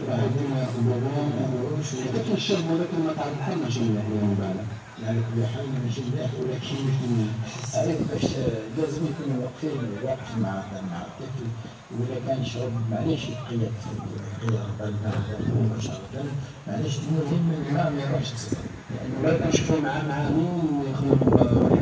بعدين ياخذوهم لكن الشرب ولكن مطعم الحال ماشي مليح اليوم بالك يعني كل حال ماشي مليح ولكن عرفت باش لازم يكونوا واقف مع الطفل وإذا كان يشرب معليش يتقيد في القيادة مباشرة معليش المهم الماء ما يروحش تصفر لأنه لو كان شوفوا مع مين يخدموا